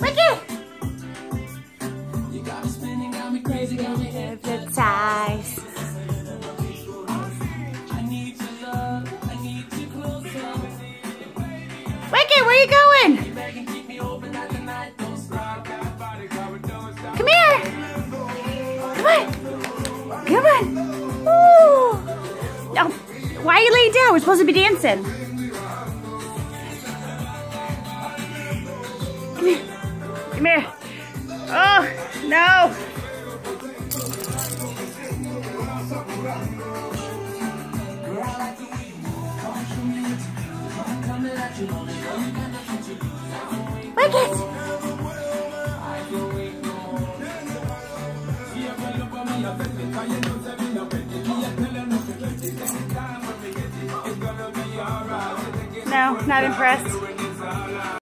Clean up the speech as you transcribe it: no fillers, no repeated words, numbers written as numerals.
Wicket! You got me spinning, got me crazy, got me hypnotized. I need your love, I need you closer. Wicket, where you going? Come here! Come on! Come on! Ooh. Oh, why are you laying down? We're supposed to be dancing. Come here. Come here. Oh, no. Wicket! No, not impressed.